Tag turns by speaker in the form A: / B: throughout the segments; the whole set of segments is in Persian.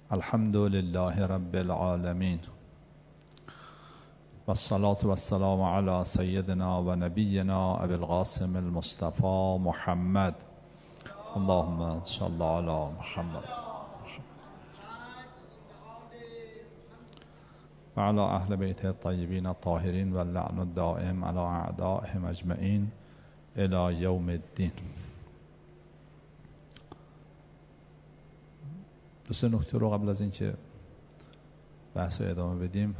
A: الحمد لله رب العالمين والصلاة والسلام على سيدنا و نبينا ابي القاسم المصطفى محمد اللهم صل على محمد وعلى اهل بیت الطیبین الطاهرین واللعن الدائم على اعدائهم اجمعین الى یوم الدین. دو سه نکته رو قبل از اینکه بحث رو ادامه بدیم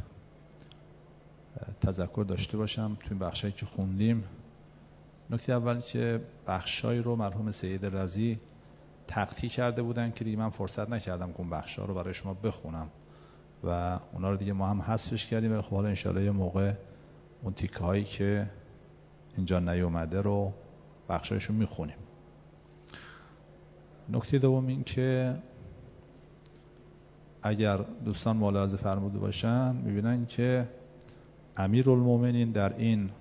A: تذکر داشته باشم. توی بخشایی که خوندیم، نکته اول که بخشایی رو مرحوم سید رضی تقطیع کرده بودن که دیگه من فرصت نکردم که اون بخشا رو برای شما بخونم و اونا رو دیگه ما هم حذفش کردیم، ولی خب حالا انشالله یه موقع اون تیکه هایی که اینجا نیومده رو بخشایشو میخونیم. نکته دوم این که اگر دوستان ملاحظه فرموده باشن میبینن که امیرالمومنین در این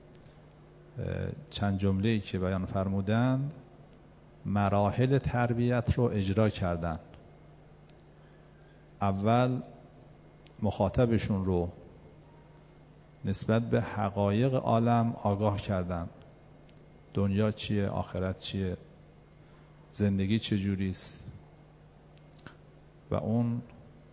A: چند جمله‌ای که بیان فرمودند مراحل تربیت رو اجرا کردن. اول مخاطبشون رو نسبت به حقایق عالم آگاه کردن. دنیا چیه، آخرت چیه، زندگی چجوریست و اون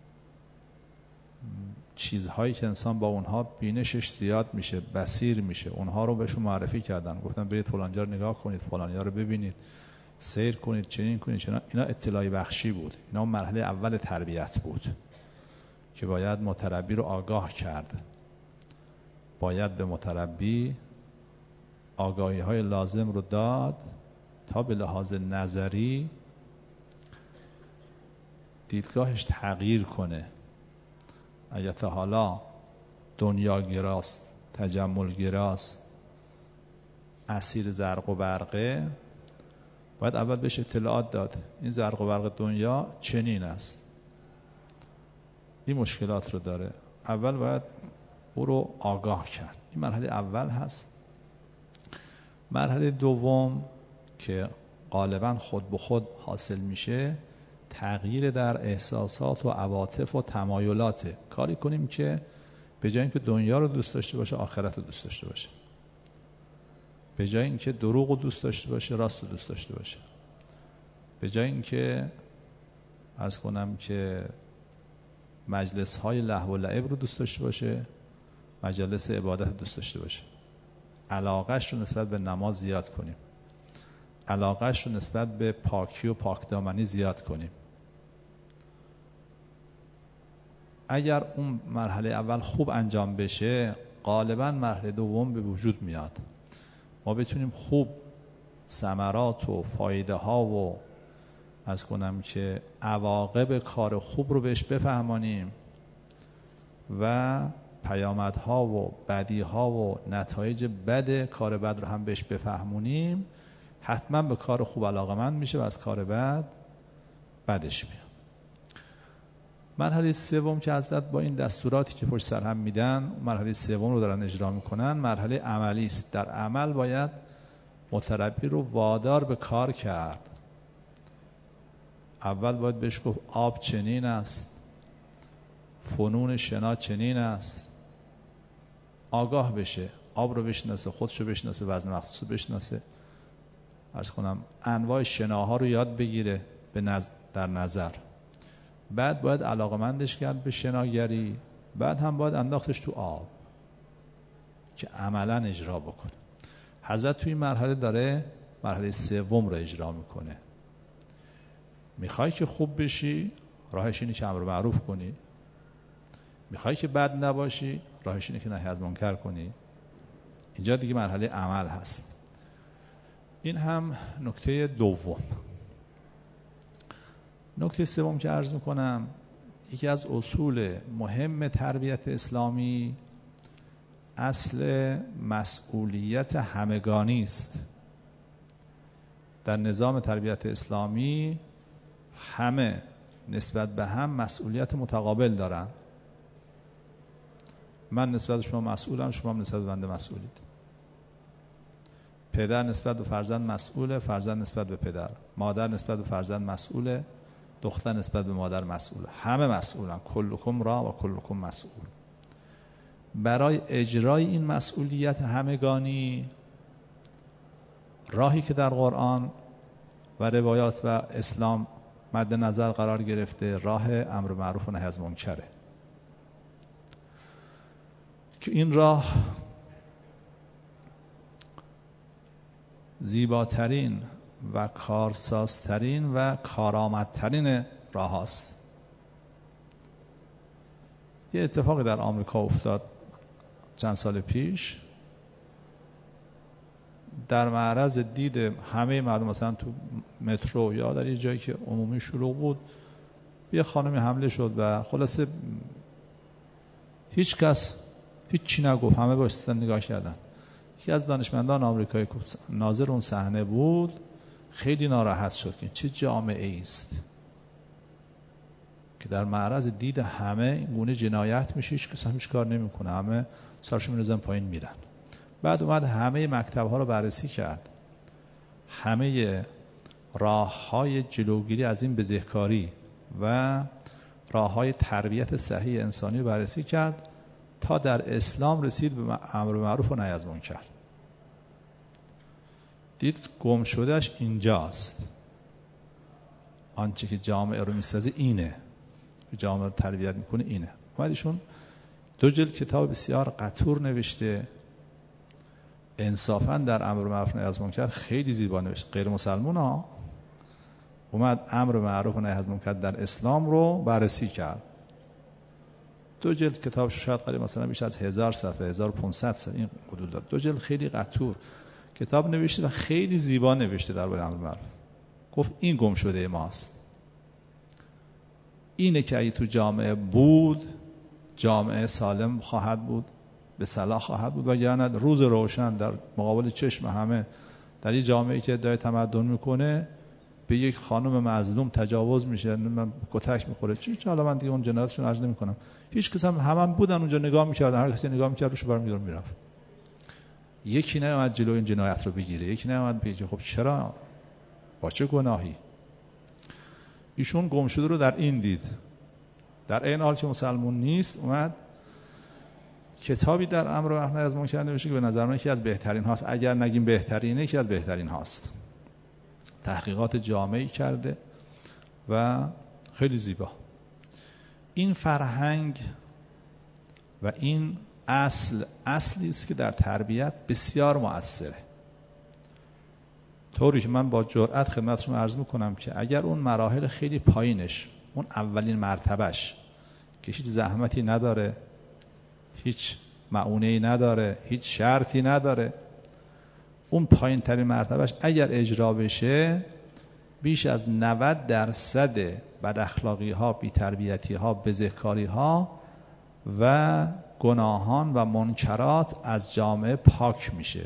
A: چیزهایی که انسان با اونها بینشش زیاد میشه، بصیر میشه، اونها رو بهشون معرفی کردن. گفتن برید فلانجا رو نگاه کنید، فلانجا رو ببینید، سیر کنید، چنین کنید، چنین. اینا اطلاعی بخشی بود. اینا مرحله اول تربیت بود که باید متربی رو آگاه کرد. باید به متربی آگاهی های لازم رو داد تا به لحاظ نظری دیدگاهش تغییر کنه. اگه تا حالا دنیاگراست، تجملگراست، اسیر زرق و برقه، باید اول بهش اطلاعات داد این زرق و برق دنیا چنین است، این مشکلات رو داره. اول باید او رو آگاه کرد. این مرحله اول هست. مرحله دوم که غالبا خود به خود حاصل میشه تغییر در احساسات و عواطف و تمایلاته. کاری کنیم که به جای اینکه دنیا رو دوست داشته باشه آخرت رو دوست داشته باشه، به جای اینکه دروغ رو دوست داشته باشه راست رو دوست داشته باشه، به جای اینکه عرض کنم که مجلس های لهو و لعب رو دوست داشته باشه مجلس عبادت دوست داشته باشه. علاقهش رو نسبت به نماز زیاد کنیم، علاقهش رو نسبت به پاکی و پاکدامنی زیاد کنیم. اگر اون مرحله اول خوب انجام بشه غالبا مرحله دوم به وجود میاد. ما بتونیم خوب ثمرات و فایده ها و عرض کنم که عواقب کار خوب رو بهش بفهمانیم و پیامدها و بدیها و نتایج بد کار بد رو هم بهش بفهمونیم، حتما به کار خوب علاقمند میشه و از کار بد بدش میاد. مرحله سوم که حضرت با این دستوراتی که پشت سر هم میدن مرحله سوم رو دارن اجرا میکنن، مرحله عملی است. در عمل باید متربی رو وادار به کار کرد. اول باید بهش گفت آب چنین است، فنون شنا چنین است، آگاه بشه، آب رو بشناسه، خودشو بشناسه، وزن مخصوص رو بشناسه، عرض کنم انواع شناها رو یاد بگیره در نظر. بعد باید علاقمندش کرد به شناگری، بعد هم باید انداختش تو آب که عملا اجرا بکنه. حضرت توی این مرحله داره مرحله سوم رو اجرا میکنه. میخوای که خوب بشی راهش اینه که امر معروف کنی، میخوای که بد نباشی راهش اینه که نهی از منکر کنی. اینجا دیگه مرحله عمل هست. این هم نکته دوم. نکته سوم که عرض میکنم، یکی از اصول مهم تربیت اسلامی اصل مسئولیت همگانی است. در نظام تربیت اسلامی همه نسبت به هم مسئولیت متقابل دارن. من نسبت به شما مسئولم، شما هم نسبت به بنده مسئولید. پدر نسبت به فرزند مسئوله، فرزند نسبت به پدر. مادر نسبت به فرزند مسئوله، دختر نسبت به مادر مسئوله. همه مسئولن، کلکم را و کلکم مسئول. برای اجرای این مسئولیت همگانی راهی که در قرآن و روایات و اسلام مد نظر قرار گرفته راه امر معروف و نهی از منکره که این راه زیباترین و کارسازترین و کارآمدترین راه هاست. یه اتفاقی در آمریکا افتاد چند سال پیش، در معرض دید همه مردم، مثلا تو مترو یا در یه جایی که عمومی شلوغ بود، یه خانمی حمله شد و خلاصه هیچ کس هیچی نگفت، همه بایستادن نگاه کردن. یکی از دانشمندان آمریکایی ناظر اون صحنه بود، خیلی ناراحت شد که چه جامعه است که در معرض دید همه این گونه جنایت میشه، هیچ کس هم هیچ کار نمیکنه، همه سرشون می‌ریزن پایین میرن. بعد اومد همه مکتب‌ها رو بررسی کرد، همه راه‌های جلوگیری از این بزهکاری و راه‌های تربیت صحیح انسانی رو بررسی کرد تا در اسلام رسید به امر معروف و نهی از منکر. دید گم شدهش اینجاست. آنچه که جامعه رو میسازه اینه، جامعه رو تربیت میکنه اینه. اومد ایشون 2 جلد کتاب بسیار قطور نوشته، انصافاً در امر معروف و نهی از منکر خیلی زیبا نوشته. غیر مسلمان ها اومد امر معروف و نهی از منکر در اسلام رو بررسی کرد. 2 جلد کتابش شاید قریب مثلا بیش از 1000 صفحه، 1500 صفحه این حدود داد. 2 جلد خیلی قطور کتاب نوشته و خیلی زیبا نوشته درباره امر معروف. گفت این گم شده ماست. اینه که اگه تو جامعه بود، جامعه سالم خواهد بود، به صلاح خواهد بود، وگرنه روز روشن در مقابل چشم همه در این جامعه‌ای که ادعای تمدن میکنه به یک خانم مظلوم تجاوز میشه، من کتک میخوره، چی حالا من دیگه اون جنایتشون عرض نمیکنم. هیچ کس هم بودن اونجا نگاه میکردن، هر کسی نگاه میکرد روش برمی‌داشت میرفت. یکی نیامد جلوی این جنایت رو بگیره، یکی نیامد بگه خب چرا، با چه گناهی. ایشون گم شده رو در این دید، در این حال که مسلمان نیست اومد کتابی در امر و نهی از منکر نوشته که به نظر من یکی از بهترین هاست، اگر نگیم بهترینه یکی از بهترین هاست. تحقیقات جامعی کرده و خیلی زیبا. این فرهنگ و این اصلی است که در تربیت بسیار مؤثره. طوری که من با جرئت خدمتشون عرض میکنم که اگر اون مراحل خیلی پایینش، اون اولین مرتبهش که هیچ زحمتی نداره، هیچ معونه‌ای نداره، هیچ شرطی نداره، اون پایین ترین مرتبهش اگر اجرا بشه، بیش از 90% بد اخلاقی ها، بی تربیتی ها، بزهکاری ها و گناهان و منکرات از جامعه پاک میشه.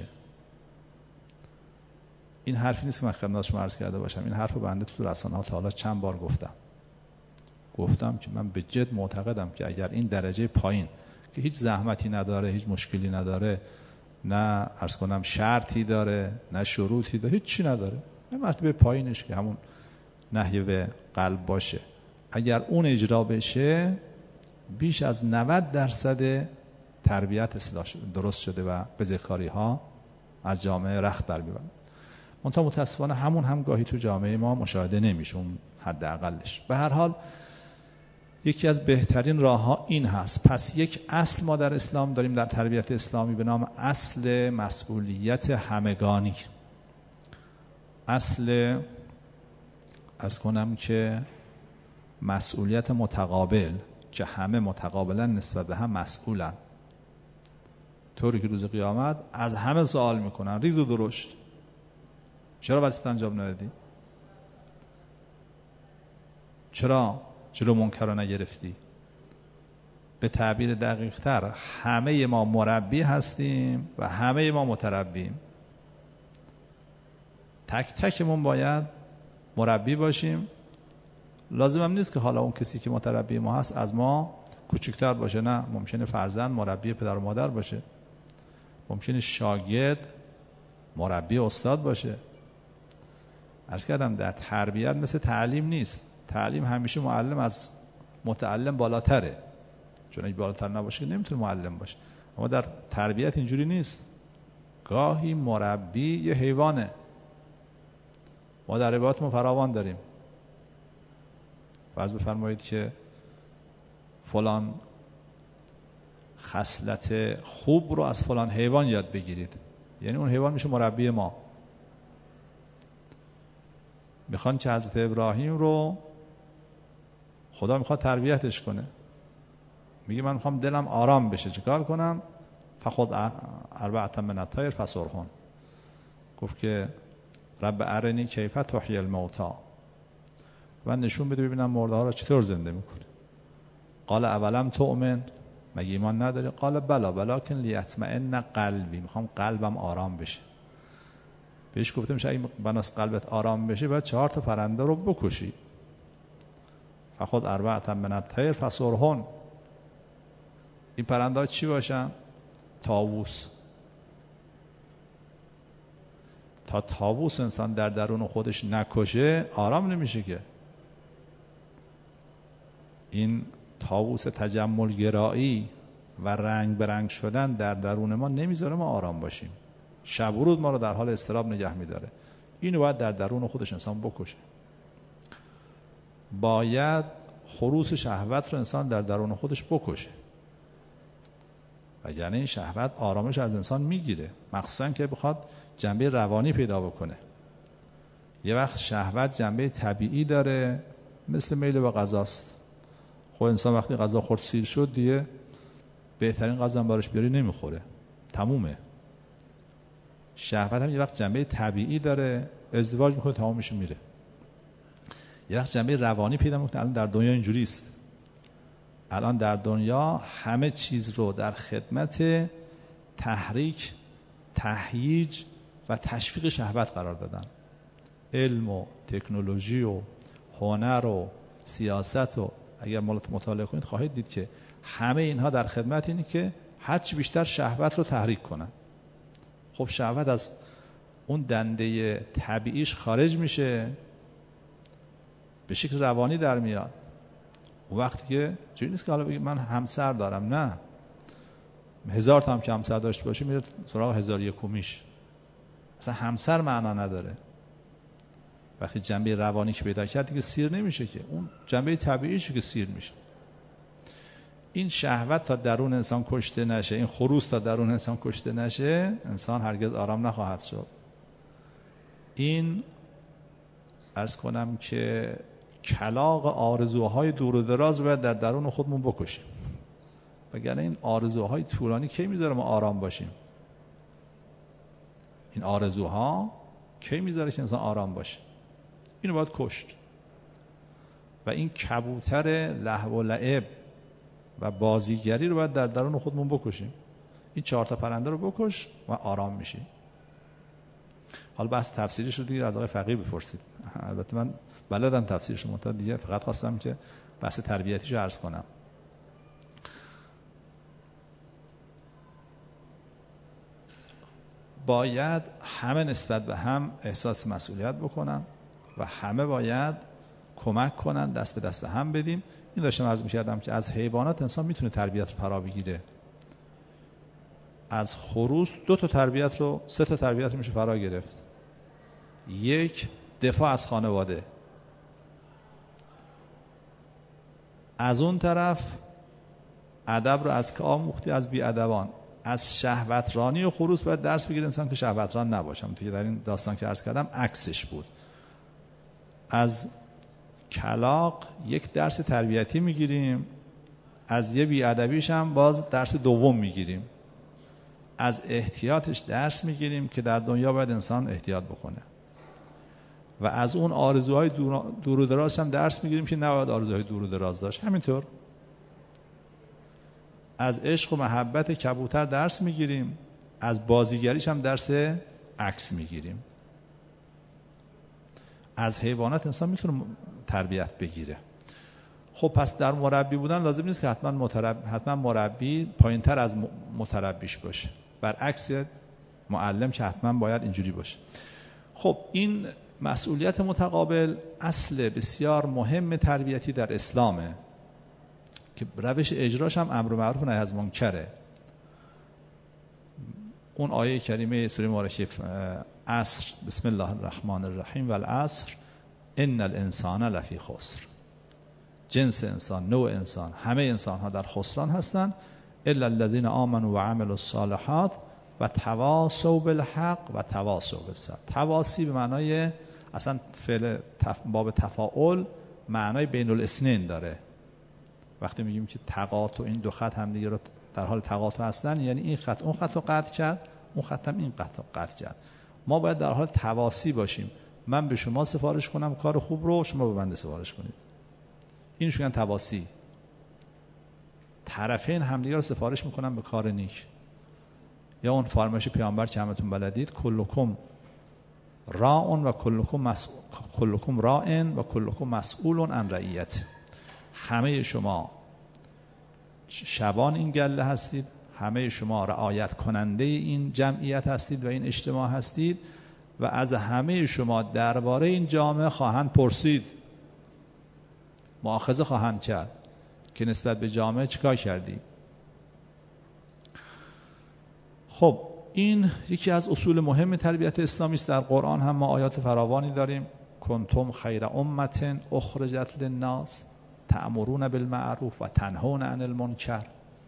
A: این حرفی نیست که من خدمت شما عرض کرده باشم، این حرف رو بنده تو رسانه ها تا حالا چند بار گفتم که من به جد معتقدم که اگر این درجه پایین که هیچ زحمتی نداره، هیچ مشکلی نداره، نه عرض کنم شرطی داره، نه شروطی داره، هیچ چی نداره، این مرتبه پایینش که همون نهی به قلب باشه، اگر اون اجرا بشه بیش از 90% تربیت درست شده و بزهکاری ها از جامعه رخت بر میبرن. منتها متاسفانه همون هم گاهی تو جامعه ما مشاهده نمیشه، اون حداقلش. به هر حال یکی از بهترین راه ها این هست. پس یک اصل ما در اسلام داریم، در تربیت اسلامی، به نام اصل مسئولیت همگانی. اصل از کنم که مسئولیت متقابل، که همه متقابلا نسبت به هم مسئولن، طوری که روز قیامت از همه سوال میکنن ریز و درشت چرا وظیفه انجام ندادی؟ چرا جلو منکر رو نگرفتی؟ به تعبیر دقیق تر، همه ما مربی هستیم و همه ما متربیم. تک تکمون باید مربی باشیم. لازم هم نیست که حالا اون کسی که متربی ما هست از ما کوچکتر باشه، نه، ممکنه فرزند مربی پدر و مادر باشه، ممکنه شاگرد مربی استاد باشه. عرض کردم در تربیت مثل تعلیم نیست. تعلیم همیشه معلم از متعلم بالاتره، چون اگه بالاتر نباشه نمیتونه معلم باشه. اما در تربیت اینجوری نیست. گاهی مربی یه حیوانه. ما در روایات فراوان داریم. فرض بفرمایید که فلان خصلت خوب رو از فلان حیوان یاد بگیرید، یعنی اون حیوان میشه مربی ما. میخوان که حضرت ابراهیم رو خدا میخواد تربیتش کنه، میگه من میخوام دلم آرام بشه، چیکار کنم؟ فخذ اربعة من الطیر فصرهن. گفت که رب ارنی کیف تحیی الموتی، من نشون بده ببینم مرده ها رو چطور زنده میکنه. قال اولم تؤمن، مگه ایمان نداری؟ قال بلا ولکن لیطمئن قلبی، میخوام قلبم آرام بشه. بهش گفتم اگه بناس قلبت آرام بشه باید 4 تا پرنده رو بکشی. فخذ اربعة من الطیر فصرهن. این پرنده ها چی باشن؟ طاووس. تا طاووس انسان در درون خودش نکشه آرام نمیشه که. این طاووس تجمل گرایی و رنگ برنگ شدن در درون ما نمیذاره ما آرام باشیم. شب و روز ما رو در حال اضطراب نگه میداره. اینو باید در درون خودش انسان بکشه. باید خروس شهوت رو انسان در درون خودش بکشه، وگرنه این شهوت آرامش از انسان میگیره، مخصوصا که بخواد جنبه روانی پیدا بکنه. یه وقت شهوت جنبه طبیعی داره، مثل میل به غذاست. خب انسان وقتی غذا خورد سیر شد دیگه بهترین غذا هم براش بیاری نمیخوره، تمومه. شهوت هم یه وقت جنبه طبیعی داره، ازدواج میکنه تمام میشه میره. یه وقت جنبه روانی پیدا میکنه. الان در دنیا اینجوری است. الان در دنیا همه چیز رو در خدمت تحریک، تهییج و تشویق شهوت قرار دادن. علم و تکنولوژی و هنر و سیاست و اگر مطالعه کنید خواهید دید که همه اینها در خدمت اینه که هرچی بیشتر شهوت رو تحریک کنن. خب شهوت از اون دنده طبیعیش خارج میشه، به شکل روانی در میاد. و وقتی که جوری نیست که حالا بگید من همسر دارم، نه، 1000 تا هم که همسر داشته باشه میره سراغ 1001میش. اصلا همسر معنا نداره. وقتی جنبه روانی که پیدا کرد دیگه سیر نمیشه که، اون جنبه طبیعیشه که سیر میشه. این شهوت تا درون انسان کشته نشه، این خروس تا درون انسان کشته نشه، انسان هرگز آرام نخواهد شد. این عرض کنم که کلاغ آرزوهای دور و دراز باید در درون خودمون بکشیم، وگرنه این آرزوهای طولانی کی میذاره ما آرام باشیم؟ این آرزوها کی میذاره که انسان آرام باشه؟ اینو باید کشت. و این کبوتر لهو و لعب و بازیگری رو باید در درون خودمون بکشیم. این 4 تا پرنده رو بکش و آرام میشی. حالا بحث تفسیرش رو دیگه از آقای فقیه بپرسید. البته من بلدم تفسیرش رو، تا دیگه فقط خواستم که بحث تربیتیش رو عرض کنم. باید همه نسبت به هم احساس مسئولیت بکنن و همه باید کمک کنن، دست به دست هم بدیم. این داشتم عرض می‌کردم که از حیوانات انسان میتونه تربیت رو فرا بگیره. از خروس 2 تا تربیت رو، 3 تا تربیت رو میشه فرا گرفت. یک، دفاع از خانواده. از اون طرف ادب رو از که آموختی از بی‌ادبان. از شهوترانی و خروس باید درس بگیره انسان که شهوتران نباشه. که در این داستان که عرض کردم عکسش بود. از کلاغ یک درس تربیتی میگیریم، از یه بی‌ادبیش هم باز درس دوم میگیریم. از احتیاطش درس میگیریم که در دنیا باید انسان احتیاط بکنه، و از اون آرزوهای دور و دراز هم درس میگیریم که نباید آرزوهای دور و دراز داشت. همینطور از عشق و محبت کبوتر درس میگیریم، از بازیگریش هم درس عکس میگیریم. از حیوانات انسان میتونه تربیت بگیره. خب پس در مربی بودن لازم نیست که حتما مربی پایینتر از متربیش باشه، برعکس معلم که حتما باید اینجوری باشه. خب این مسئولیت متقابل اصل بسیار مهم تربیتی در اسلامه که روش اجراش هم امر معروف و نهی از منکره. اون آیه کریمه سوره مبارکه عصر، بسم الله الرحمن الرحیم و العصر ان الانسان لفی خسر، جنس انسان، نوع انسان، همه انسان ها در خسران هستند الا الذين آمنوا و عملوا الصالحات و تواصوا بالحق و تواصوا بالصبر. تواصی به معنای اصلا فعل باب تفاعل معنای بین الاثنین داره. وقتی میگیم که تقاطع، این دو خط هم دیگه رو در حال تقاطع هستن، یعنی این خط اون خط رو قطع کرد، اون خط هم این خط رو قطع کرد. ما باید در حال تواصی باشیم. من به شما سفارش کنم کار خوب رو، شما به بنده سفارش کنید. اینش میگن تواصی. طرفین همدیگه رو سفارش میکنن به کار نیک. یا اون فرمایش پیامبر که همتون بلدید کلکم راعن و کلکم راعن و کلکم مسئول عن رعیت. همه شما شبان این گله هستید، همه شما رعایت کننده این جمعیت هستید و این اجتماع هستید و از همه شما درباره این جامعه خواهند پرسید، مؤاخذه خواهند کرد که نسبت به جامعه چیکار کردی. خب این یکی از اصول مهم تربیت اسلامی است. در قرآن هم ما آیات فراوانی داریم. کنتم خیر امة اخرجت للناس تأمرون بالمعروف و تنهون عن المنکر.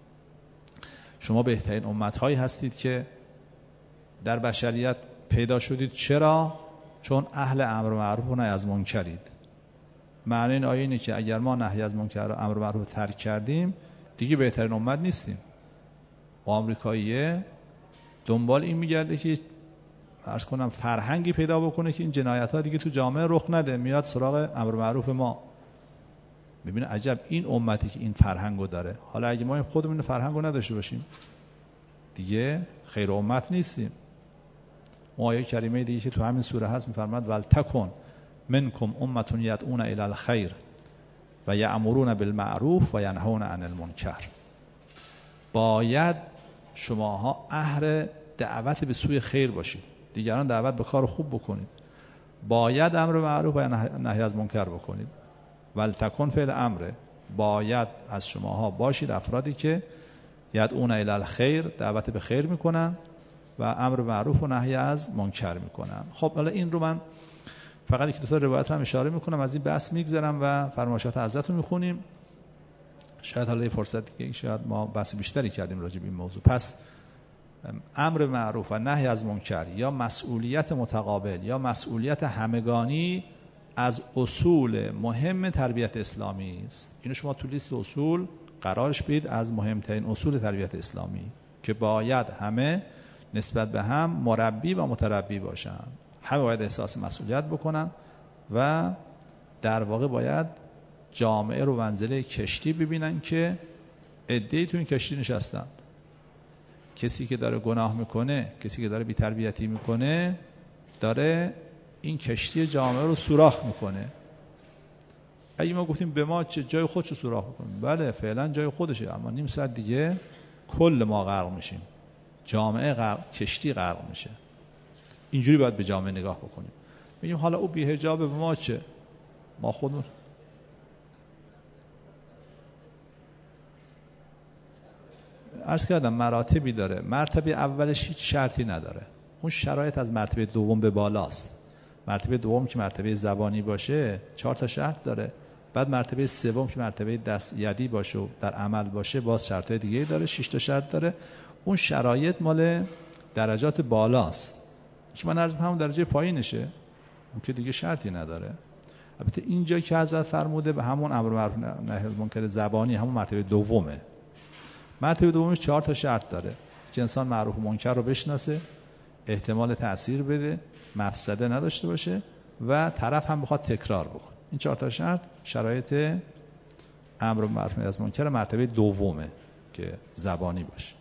A: شما بهترین امت‌هایی هستید که در بشریت پیدا شدید. چرا؟ چون اهل امر معروف و نهی از منکرید. معنی این آیه اینه که اگر ما نهی از منکر و امر معروف ترک کردیم دیگه بهترین امت نیستیم. و آمریکاییه دنبال این میگرده که عرض کنم فرهنگی پیدا بکنه که این جنایت‌ها دیگه تو جامعه رخ نده، میاد سراغ امر معروف ما. ببینه عجب این امتی که این فرهنگو داره. حالا اگه ما خودمون این فرهنگو نداشته باشیم دیگه خیر امت نیستیم. اون آیه کریمه دیگه که تو همین سوره هست میفرماد ولتکن منکم امة یدعون الی الخیر و یأمرون بالمعروف و ینهون عن المنکر. باید شماها اهل دعوت به سوی خیر باشید، دیگران دعوت به کار خوب بکنید، باید امر معروف و نهی از منکر بکنید. ولتکن فعل امره، باید از شماها باشید افرادی که یدعون الی الخیر، دعوت به خیر میکنن و امر معروف و نهی از منکر میکنن. خب حالا این رو من فقط یک دو تا روایت رو هم اشاره میکنم، از این بحث میگذرم و فرمایشات حضرت رو میخونیم. شاید حالا یه فرصت دیگه شاید ما بحث بیشتری کردیم راجع به این موضوع. پس امر معروف و نهی از منکر یا مسئولیت متقابل یا مسئولیت همگانی از اصول مهم تربیت اسلامی است. اینو شما تو لیست اصول قرارش بدید از مهمترین اصول تربیت اسلامی که باید همه نسبت به هم مربی و متربی باشن. همه باید احساس مسئولیت بکنن و در واقع باید جامعه رو منزله کشتی ببینن که عده‌ای تو این کشتی نشستن. کسی که داره گناه میکنه، کسی که داره بی‌تربیتی میکنه، داره این کشتی جامعه رو سوراخ میکنه. اگه ما گفتیم به ما چه جای خودشو سوراخ میکنیم، بله فعلا جای خودشه، اما نیم ساعت دیگه کل ما غرق میشیم، جامعه غرق، کشتی غرق میشه. اینجوری باید به جامعه نگاه بکنیم. میگیم حالا او بی‌حجاب به ما چه؟ ما خودمون عرض کردم مراتبی داره. مرتبه اولش هیچ شرطی نداره. اون شرایط از مرتبه دوم به بالاست. مرتبه دوم که مرتبه زبانی باشه 4 تا شرط داره. بعد مرتبه سوم که مرتبه دست یدی باشه و در عمل باشه باز شرطای دیگه داره، 6 تا شرط داره. اون شرایط مال درجات بالاست که من عرض همون درجه پایینشه، اون که دیگه شرطی نداره. البته اینجا که حضرت فرموده به همون امر معروف نهی منکر زبانی همون مرتبه دومه. مرتبه دومش 4 تا شرط داره که انسان معروف و منکر رو بشناسه، احتمال تأثیر بده، مفسده نداشته باشه و طرف هم بخواد تکرار بکنه. این 4 تا شرط شرایط امر معروف نهی از منکر مرتبه دومه که زبانی باشه.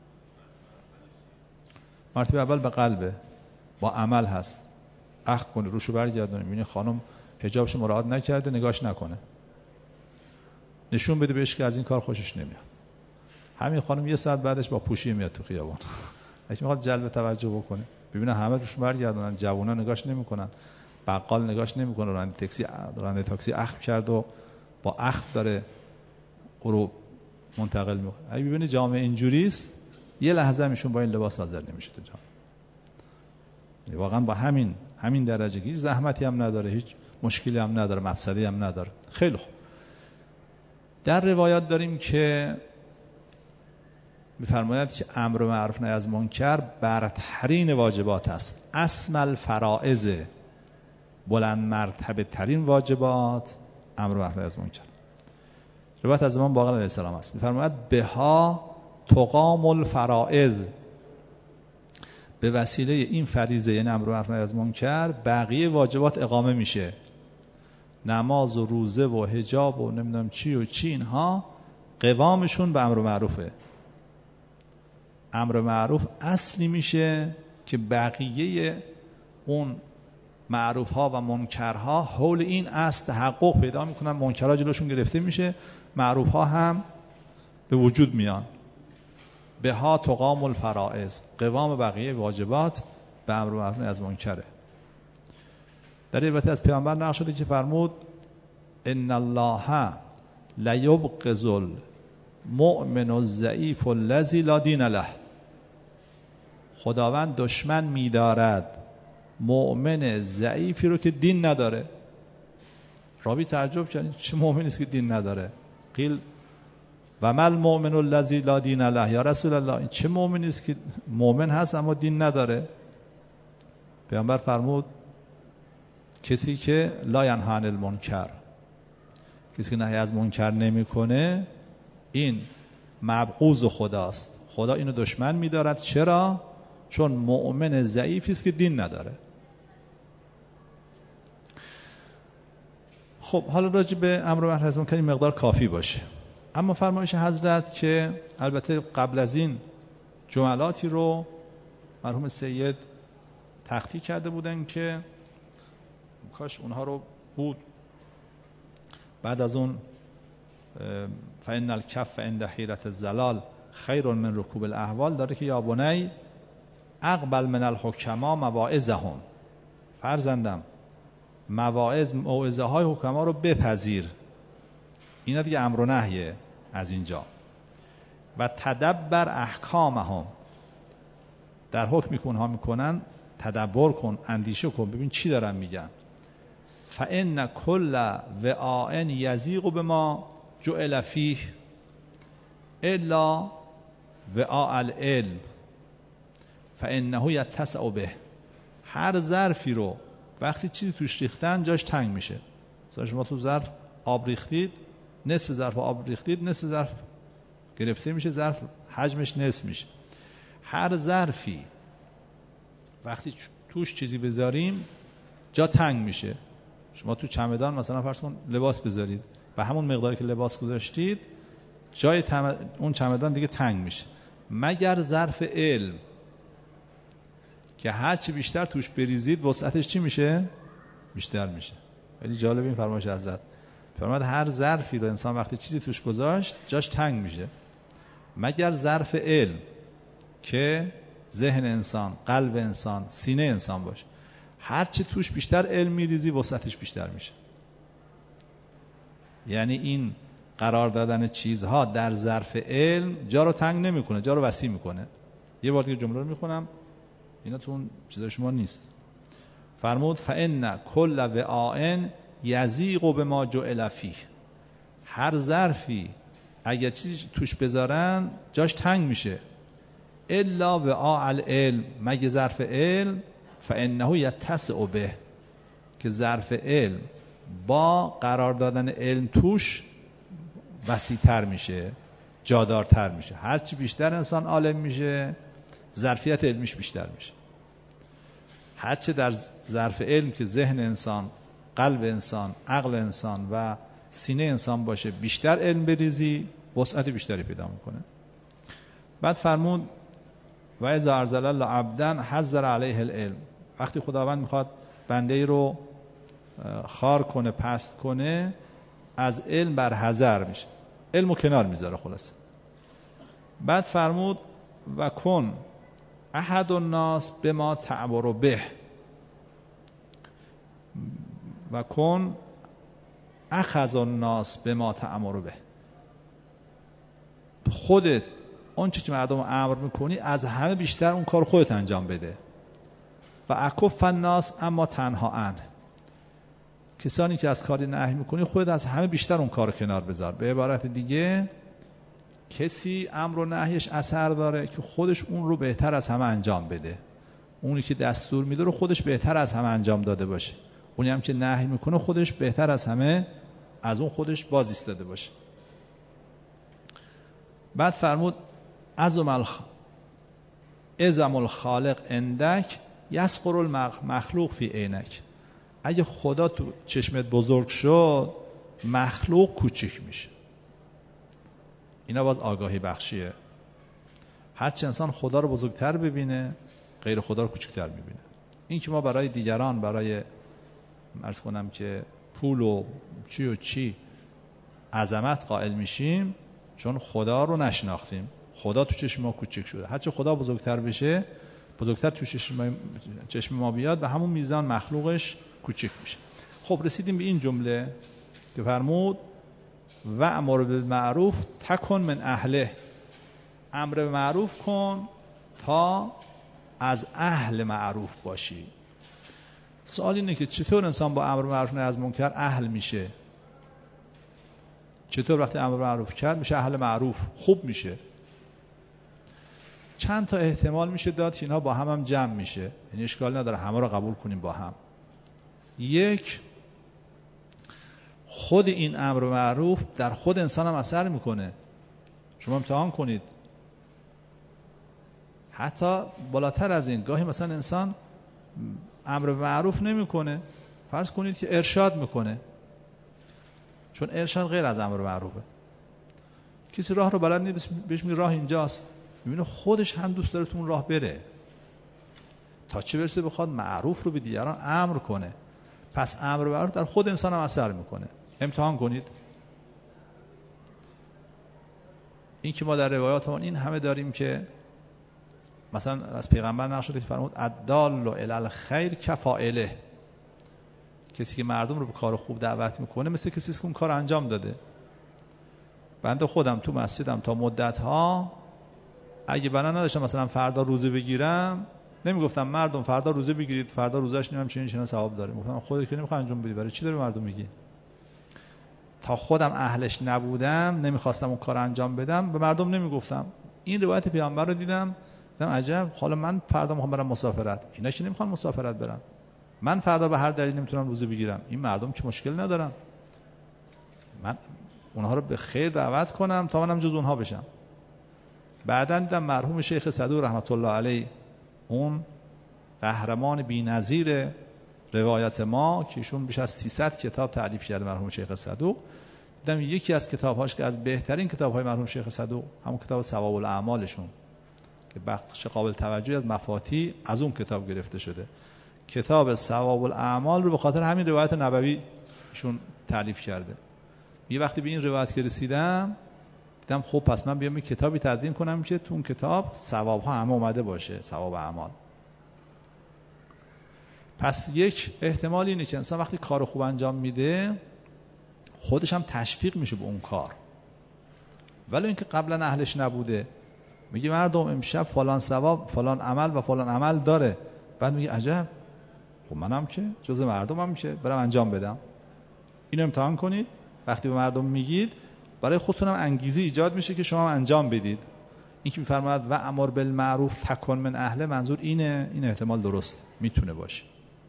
A: مرتبه اول به قلبه، با عمل هست. اخ کنه، روشو برگردونه، میبینی خانم حجابش مراعات نکرده، نگاش نکنه، نشون بده بهش که از این کار خوشش نمیاد. همین خانم 1 ساعت بعدش با پوشی میاد تو خیابان. اگه میخواد جلب توجه بکنه، ببینه همه روش برگردونن، جوونا نگاش نمیکنن، بقال نگاش نمیکنه، راننده تاکسی اخم کرد و با اخم داره او رو منتقل میکنه. اگه ببینید جامعه اینجوریست، یه لحظه ایشون با این لباس حاضر نمیشه تو جامعه. واقعا با همین درجه هیچ زحمتی هم نداره، هیچ مشکلی هم نداره، مفسدی هم نداره. خیلی خوب. در روایات داریم که می‌فرماید که امر معروف نهی از منکر برترین واجبات است. اسم الفرائض، بلند مرتبه ترین واجبات امر معروف نهی از منکر. روایت از امام باقر علیه السلام است، می‌فرماید بها تقام الفرائض، به وسیله این فریضه یعنی امر معروف نهی از منکر بقیه واجبات اقامه میشه. نماز و روزه و حجاب و نمیدونم چی و چی، اینها قوامشون به امر معروفه. امر معروف اصلی میشه که بقیه اون معروف ها و منکر ها حول این اصل تحقق پیدا میکنن، منکر ها جلوشون گرفته میشه، معروف ها هم به وجود میان. بها تقام الفرائض، قوام بقیه واجبات به امر معروف نهی از منکره. در روایت از پیامبر نقل شده که فرمود ان الله لیبغض المؤمن الضعیف الذی لا دین له، خداوند دشمن می‌دارد مؤمن ضعیفی رو که دین نداره. راوی تعجب کرد چه مؤمنی است که دین نداره؟ قیل و ما المؤمن الذی لا دین له، یا رسول الله این چه مؤمنی است که مؤمن هست اما دین نداره؟ پیامبر فرمود کسی که لا ینهی عن المنکر، کسی که نهی از منکر نمیکنه، این مبغوض خداست. خدا اینو دشمن می‌دارد. چرا؟ چون مؤمن ضعیفی است که دین نداره. خب حالا راجع به امر معروف نهی از منکر این مقدار کافی باشه. اما فرمایش حضرت که البته قبل از این جملاتی رو مرحوم سید تخطی کرده بودن که کاش اونها رو بود. بعد از اون فإن الکف عند حیرة الضلال خیر من رکوب الاحوال داره که یا بنی اقبل من الحکما مواعظهم، فرزندم موعظه های حکما رو بپذیر. اینا دیگه امر و نهیه از اینجا. و تدبر احکامهم، در حکمی که اونها میکنن تدبر کن، اندیشه کن، ببین چی دارن میگن. فإن كل وعاء یضیق بما جعل فیه الا وعاء العلم فإنه یتسع به. هر ظرفی رو وقتی چیزی توش ریختن جاش تنگ میشه. مثلا شما تو ظرف آب ریختید، نصف ظرف آب ریختید، نصف ظرف گرفته میشه، ظرف حجمش نصف میشه. هر ظرفی وقتی توش چیزی بذاریم جا تنگ میشه. شما تو چمدان مثلا فرض کن لباس بذارید و همون مقداری که لباس گذاشتید جای اون چمدان دیگه تنگ میشه، مگر ظرف علم که هرچی بیشتر توش بریزید وسعتش چی میشه؟ بیشتر میشه. ولی جالب این فرمایش حضرت، فرمود هر ظرفی رو انسان وقتی چیزی توش گذاشت جاش تنگ میشه، مگر ظرف علم که ذهن انسان، قلب انسان، سینه انسان باشه. هرچی توش بیشتر علم میریزی وسعتش بیشتر میشه. یعنی این قرار دادن چیزها در ظرف علم جا رو تنگ نمیکنه، جا رو وسیع میکنه. یه بار دیگه جمله رو میخونم، اینا تو اون چیزای شما نیست. فرمود فإن كل وعاء یضیق بما جعل فیه، هر ظرفی اگر چیزی توش بذارن جاش تنگ میشه، الا وعاء العلم، مگه ظرف علم، فإنه یتسع به، که ظرف علم با قرار دادن علم توش وسیع‌تر میشه، جادارتر میشه. هرچی بیشتر انسان عالم میشه ظرفیت علمیش بیشتر میشه. هرچه در ظرف علم که ذهن انسان، قلب انسان، عقل انسان و سینه انسان باشه بیشتر علم بریزی وسعت بیشتری پیدا میکنه. بعد فرمود و اذا ارسل الله عبدا حذر علیه العلم، وقتی خداوند میخواد بنده ای رو خار کنه، پست کنه، از علم بر حذر میشه، علمو کنار میذاره خلاصه. بعد فرمود و کن احد الناس بما تعبر به، و کن اخذ الناس به ما تأمر به، خودت آنچه که مردم امر میکنی از همه بیشتر اون کار خودت انجام بده. و اکف الناس اما تنها عن، کسانی که از کاری نهی میکنی خودت از همه بیشتر اون کار کنار بذار. به عبارت دیگه کسی امر و نهیش اثر داره که خودش اون رو بهتر از همه انجام بده، اونی که دستور میده رو خودش بهتر از همه انجام داده باشه، اونی هم که نهی میکنه خودش بهتر از همه از اون خودش باز ایستاده باشه. بعد فرمود اعظم الخالق عندک یصغر المخلوق فی عینک، اگه خدا تو چشمت بزرگ شد مخلوق کوچیک میشه. اینا باز آگاهی بخشیه. هرچه انسان خدا رو بزرگتر ببینه غیر خدا رو کوچکتر میبینه. این که ما برای دیگران، برای عرض کنم که پول و چی عظمت قائل میشیم چون خدا رو نشناختیم. خدا تو چشم ما کوچک شده. هرچه خدا بزرگتر بشه، بزرگتر تو چشم ما بیاد، به همون میزان مخلوقش کوچک میشه. خب رسیدیم به این جمله که فرمود و امر بالمعروف تکن من اهله، امر به معروف کن تا از اهل معروف باشی. سوال اینه که چطور انسان با امر معروف نهی از منکر اهل میشه؟ چطور وقتی امر معروف کرد میشه اهل معروف، خوب میشه؟ چند تا احتمال میشه داد که اینها با هم جمع میشه، یعنی اشکال نداره همه رو قبول کنیم با هم. یک، خود این امر معروف در خود انسان هم اثر میکنه. شما امتحان کنید، حتی بالاتر از این، گاهی مثلا انسان امر معروف نمیکنه، فرض کنید که ارشاد میکنه، چون ارشاد غیر از امر معروفه. کسی راه رو بلد نیست، بهش میگه راه اینجاست، میبینه خودش هم دوست داره تو اون راه بره، تا چه برسه بخواد معروف رو به دیگران امر کنه. پس امر معروف در خود انسان هم اثر میکنه. امتحان کنید. این که ما در روایاتمون این همه داریم که مثلا از پیغمبر نقل شده که فرمود الدال علی الخیر کفاعله، کسی که مردم رو به کار خوب دعوت میکنه مثل کسی که اون کار انجام داده. بنده خودم تو مسجدم تا مدت ها اگه بنا نداشتم مثلا فردا روزه بگیرم، نمیگفتم مردم فردا روزه بگیرید، فردا روزش نمیدونم چه ثواب داره، گفتم خودت که نمیخوای انجام بدی، برای چی داری مردم میگی؟ تا خودم اهلش نبودم، نمیخواستم اون کار انجام بدم، به مردم نمیگفتم. این روایت پیامبر رو دیدم عجب، حالا من فردا میخوام برم مسافرت، اینا که نمیخوان مسافرت برن، من فردا به هر دلیل نمیتونم روزه بگیرم، این مردم که مشکل ندارن، من اونها رو به خیر دعوت کنم تا منم جز اونها بشم. بعداً دیدم مرحوم شیخ صدوق رحمت الله علیه، اون قهرمان بی‌نظیر روایت ما که ایشون بیش از 300 کتاب تالیف کرده، مرحوم شیخ صدوق، دیدم یکی از کتاب‌هاش که از بهترین کتاب‌های مرحوم شیخ صدوق همون کتاب ثواب الاعمالشون که بخش قابل توجهی از مفاتی از اون کتاب گرفته شده. کتاب ثواب الاعمال رو به خاطر همین روایت نبوی ایشون تالیف کرده. یه وقتی به این روایت که رسیدم دیدم خب پس من بیام یک کتابی تدوین کنم که تو اون کتاب ثواب‌ها همه اومده باشه، ثواب اعمال. پس یک احتمال اینه که انسان وقتی کار خوب انجام میده خودش هم تشویق میشه به اون کار، ولی اینکه قبلا اهلش نبوده، میگه مردم امشب فلان ثواب فلان عمل و فلان عمل داره، بعد میگه عجب، خب منم که جز مردمم که برم انجام بدم. اینو امتحان کنید، وقتی به مردم میگید برای خودتونم انگیزه ایجاد میشه که شما انجام بدید. این که میفرماید و امر بالمعروف تکن من اهله، منظور اینه، این احتمال درست میتونه باشه.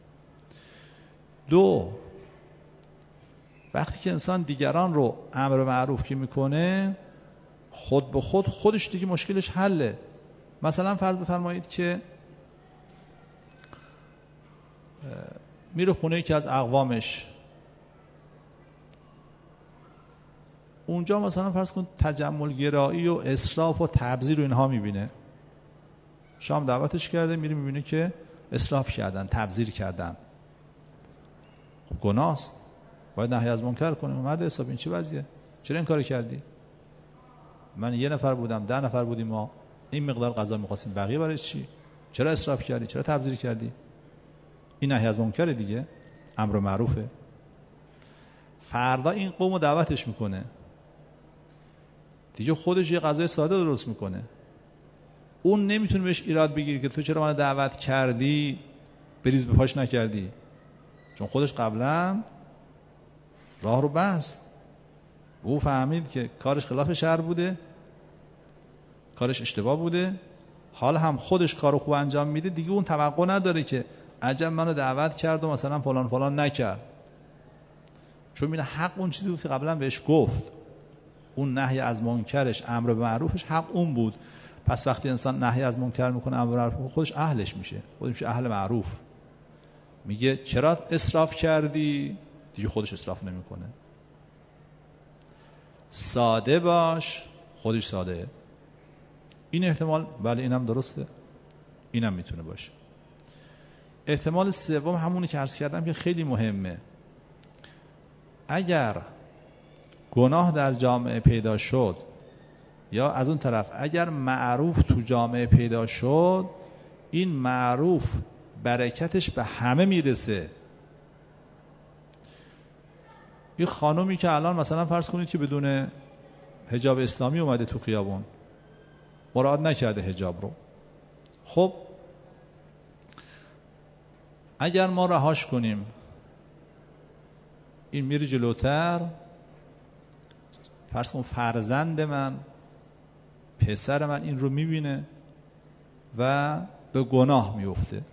A: دو، وقتی که انسان دیگران رو امر معروف که میکنه خود به خود خودش دیگه مشکلش حله. مثلا فرض بفرمایید که میره خونه یکی از اقوامش، اونجا مثلا فرض کن تجمل گرایی و اسراف و تبذیر و اینها میبینه، شام دعوتش کرده، میره میبینه که اسراف کردن، تبذیر کردن، خب گناهست، باید نهی از منکر کنه. مرد حساب این چه وضعیه؟ چرا این کارو کردی؟ من 1 نفر بودم، 10 نفر بودیم، ما این مقدار غذا می‌خواستیم، بقیه برای چی؟ چرا اسراف کردی؟ چرا تبذیر کردی؟ این نهی از منکر دیگه. امر معروفه. فردا این قوم رو دعوتش میکنه، دیگه خودش یه غذای ساده درست میکنه. اون نمیتونه بهش ایراد بگیری که تو چرا من دعوت کردی بریز به پاش نکردی، چون خودش قبلا راه رو بست. او فهمید که کارش خلاف شرع بوده، کارش اشتباه بوده، حالا هم خودش کارو خوب انجام میده، دیگه اون توقع نداره که عجب منو دعوت کرد و مثلا فلان فلان نکرد، چون میره حق اون چیزی بود که قبلا بهش گفت. اون نهی از منکرش، امر به معروفش حق اون بود. پس وقتی انسان نهی از منکر میکنه، امر به معروف، خودش اهلش میشه، خودش میشه اهل معروف. میگه چرا اسراف کردی؟ دیگه خودش اسراف نمیکنه. ساده باش، خودش ساده. این احتمال، بله اینم درسته، اینم میتونه باشه. احتمال سوم همونی که عرض کردم که خیلی مهمه. اگر گناه در جامعه پیدا شد، یا از اون طرف اگر معروف تو جامعه پیدا شد، این معروف برکتش به همه میرسه. یه خانومی که الان مثلا فرض کنید که بدون حجاب اسلامی اومده تو خیابون، مراعات نکرده حجاب رو، خب اگر ما رهاش کنیم، این میره جلوتر، فرض کن فرزند من، پسر من این رو میبینه و به گناه میفته.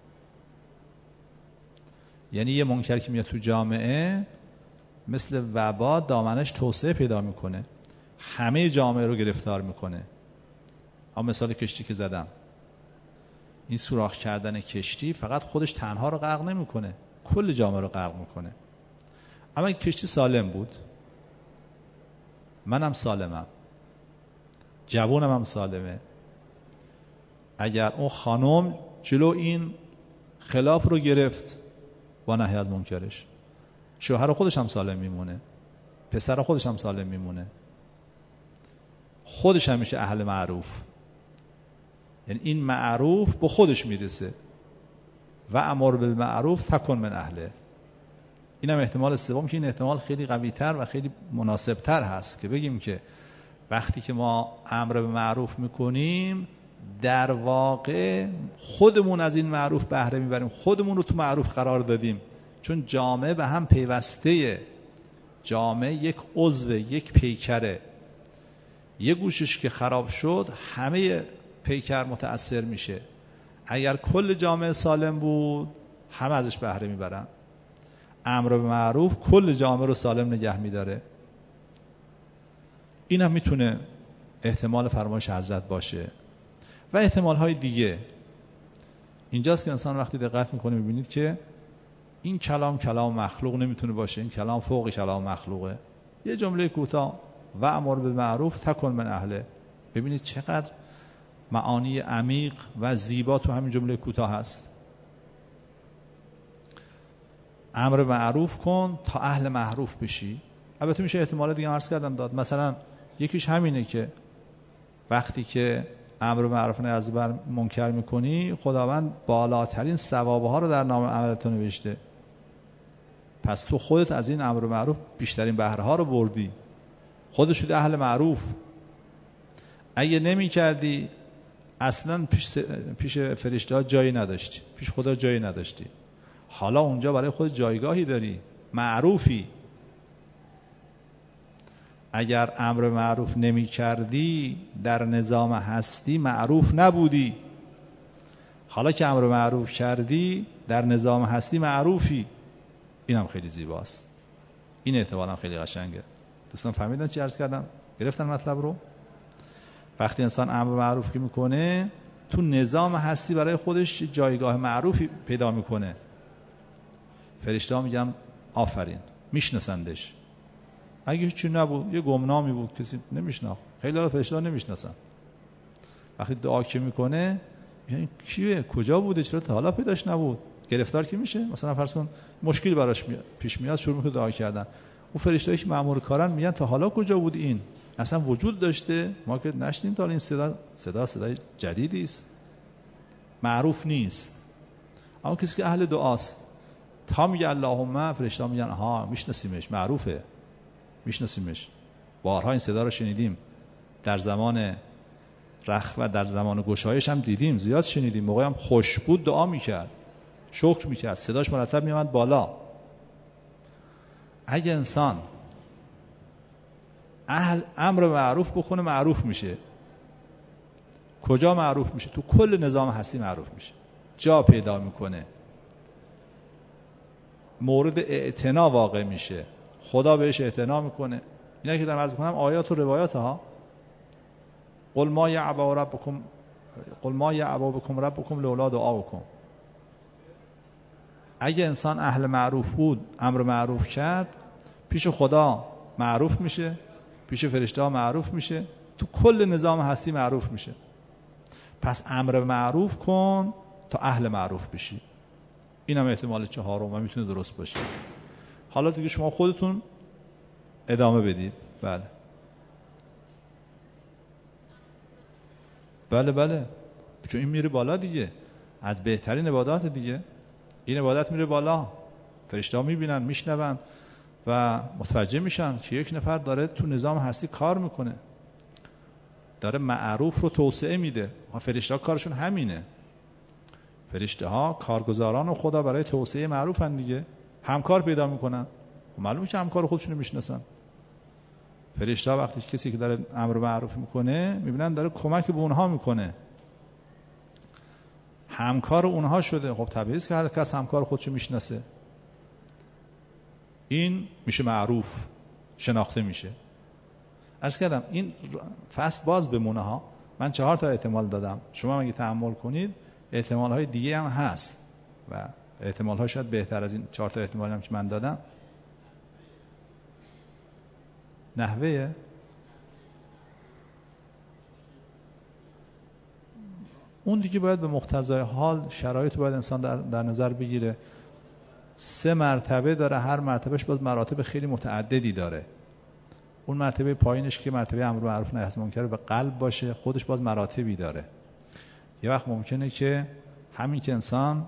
A: یعنی یه منکر که میاد تو جامعه مثل وبا دامنش توسعه پیدا میکنه، همه جامعه رو گرفتار میکنه. اما مثال کشتی که زدم، این سوراخ کردن کشتی فقط خودش تنها رو غرق نمیکنه، کل جامعه رو غرق میکنه. اما این کشتی سالم بود، منم سالمم، جوونم هم سالمه، اگر اون خانم جلو این خلاف رو گرفت با نهی از منکرش، شوهر خودش هم سالم میمونه، پسر خودش هم سالم میمونه، خودش هم میشه اهل معروف. یعنی این معروف به خودش میرسه. و امر بالمعروف تکن من اهله. اینم احتمال سوم که این احتمال خیلی قوی‌تر و خیلی مناسب‌تر هست که بگیم که وقتی که ما امر به معروف میکنیم، در واقع خودمون از این معروف بهره میبریم، خودمون رو تو معروف قرار دادیم، چون جامعه به هم پیوسته. جامعه یک عضو، یک پیکره. یک گوشش که خراب شد همه پیکر متأثر میشه. اگر کل جامعه سالم بود، همه ازش بهره میبرن. امر به معروف کل جامعه رو سالم نگه میداره. این هم میتونه احتمال فرمایش حضرت باشه. و احتمال های دیگه اینجاست که انسان وقتی دقت میکنه میبینید که این کلام مخلوق نمیتونه باشه، این کلام فوق کلام مخلوقه. یه جمله کوتاه، و امر بالمعروف تکن من اهله. ببینید چقدر معانی عمیق و زیبا تو همین جمله کوتاه هست. امر معروف کن تا اهل معروف بشی. البته میشه احتمال دیگه عرض کردم داد. مثلا یکیش همینه که وقتی که امر معروف نهی از منکر میکنی، خداوند بالاترین ثوابها رو در نام عملت نوشته. پس تو خودت از این امر معروف بیشترین بهره ها رو بردی، خودت شدی اهل معروف. اگه نمی کردی اصلا پیش فرشته ها جایی نداشتی، پیش خدا جایی نداشتی. حالا اونجا برای خود جایگاهی داری، معروفی. اگر امر معروف نمی کردی در نظام هستی معروف نبودی. حالا که امر معروف کردی در نظام هستی معروفی. این هم خیلی زیباست. این احتمال هم خیلی قشنگه. دوستان فهمیدن چی عرض کردم؟ گرفتن مطلب رو؟ وقتی انسان امر معروف که میکنه تو نظام هستی برای خودش جایگاه معروفی پیدا میکنه. فرشته ها میگن آفرین، میشناسندش. اگه هیچی نبود، یه گمنامی بود، کسی نمیشناخت. خیلی ها فرشته ها نمیشناسن. وقتی دعا که میکنه میگن کیه، کجا بوده، چرا تا حالا پیداش نبود؟ گرفتار که میشه. مثلا فرض کن مشکل براش پیش میاد، شروع میکنه دعا کردن. اون فرشته‌ای که مأمور کارن میگن تا حالا کجا بود این؟ اصلا وجود داشته؟ ما که نشنیدیم تا این صدای جدیدی است. معروف نیست. اما کسی که اهل دعاست، تا میگه اللهم، فرشته‌ها میگن آها میشناسیمش، معروفه، میشناسیمش، بارها این صدا رو شنیدیم، در زمان رخ و در زمان گشایش هم دیدیم، زیاد شنیدیم، موقعی هم خوش بود دعا میکرد، شکر میکرد، صداش مرتب میومد بالا. اگه انسان امر معروف بکنه معروف میشه. کجا معروف میشه؟ تو کل نظام هستی معروف میشه، جا پیدا میکنه، مورد اعتنا واقع میشه، خدا بهش اعتنا میکنه. اینا که در عرض کنم آیات و روایات ها. قل ما یعبا بکم ربکم لولا دعاؤکم. اگه انسان اهل معروف بود، امر معروف کرد، پیش خدا معروف میشه، پیش فرشته ها معروف میشه، تو کل نظام هستی معروف میشه. پس امر معروف کن تا اهل معروف بشی. این هم احتمال چهارم و میتونه درست باشه. حالا دیگه شما خودتون ادامه بدید. بله چون این میره بالا دیگه، از بهترین عبادات دیگه. این عبادت میره بالا، فرشته ها میبینن، میشنون و متوجه میشن که یک نفر داره تو نظام هستی کار میکنه، داره معروف رو توسعه میده. فرشته ها کارشون همینه. فرشته ها کارگزاران و خدا برای توسعه معروفن دیگه، همکار پیدا میکنن. معلومه که همکار خودشونو میشناسن. فرشته ها وقتی کسی که داره امر معروف میکنه میبینن داره کمک به اونها میکنه، همکار اونها شده. خب طبیعیه که هر کس همکار خودشو میشناسه. این میشه معروف، شناخته میشه. عرض کردم این فصل باز بمونه ها. من 4 تا احتمال دادم، شما اگه تأمل کنید احتمال های دیگه هم هست و احتمال ها شاید بهتر از این 4 تا احتمال هم که من دادم. نحوه اون دیگه باید به مقتضای حال شرایط باید انسان در نظر بگیره. 3 مرتبه داره، هر مرتبهش باز مراتب خیلی متعددی داره. اون مرتبه پایینش که مرتبه امر معروف نهی از منکر به قلب باشه، خودش باز مراتبی داره. یه وقت ممکنه که همین که انسان